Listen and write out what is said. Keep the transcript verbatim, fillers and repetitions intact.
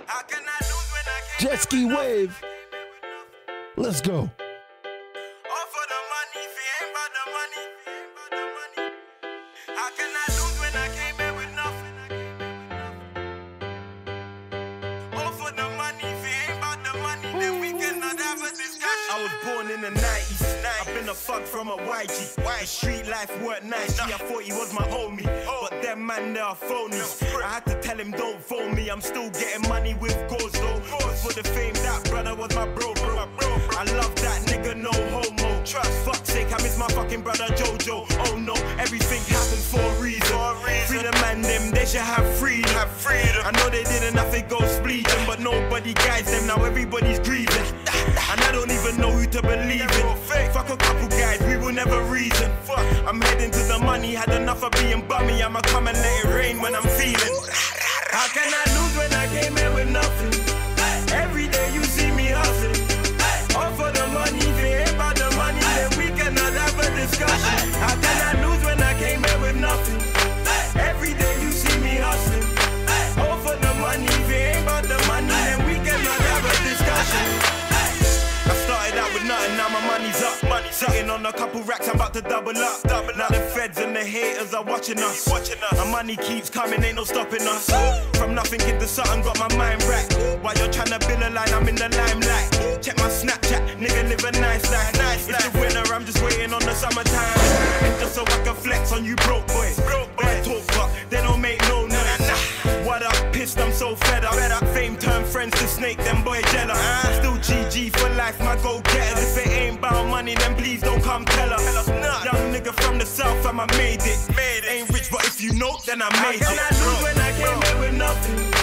Jet ski wave. Let's go. I was born in the nineties. I've been a fuck from a Y G. The street life weren't nice. G, I thought he was my homie, but them man they are phonies. I had to tell him don't phone me. I'm still getting money with goals though. But for the fame, that brother was my bro, bro. I love that nigga, no homo. Trust, fuck's sake, I miss my fucking brother Jojo. Oh no, everything happens for a reason. Free the man them, they should have freedom. I know they did enough, it goes bleeding, but nobody guides them. Now everybody's grieving. And I don't even know who to believe in. Fuck a couple guys, we will never reason. I'm heading to the money, had enough of being bummy. I'ma come and let it rain when I'm feeling. How can I lose when I came here with nothing? Every day you see me hustling. All for the money, if it ain't about the money, then we cannot have a discussion. How can I lose when I came here with nothing? Every day you see me hustling. All for the money, if it ain't about the money, then we cannot have a discussion. I started out with nothing, now my money's up. Money sitting on a couple racks, I'm about to double up. Double now up. The feds and the haters are watching us. Watching us. My money keeps coming, ain't no stopping us. From nothing into something, got my mind right. While you're trying to build a line, I'm in the limelight. Check my Snapchat, nigga live a nice life. Nice it's life. The winter, I'm just waiting on the summertime. And just so I can flex on you broke boys. Broke boys talk, but they don't make no noise. Nah, nah. What up, pissed, I'm so fed up. Fed up. Fame turn friends to snake, them boy jealous. Uh. Still G G for life, my go-getters. If it ain't about money, then please don't come tell us. Tell us nah. Young nigga from the south, and I made it. Made it. Ain't rich, but if you know, then I made it. How can I lose when I came here with nothing?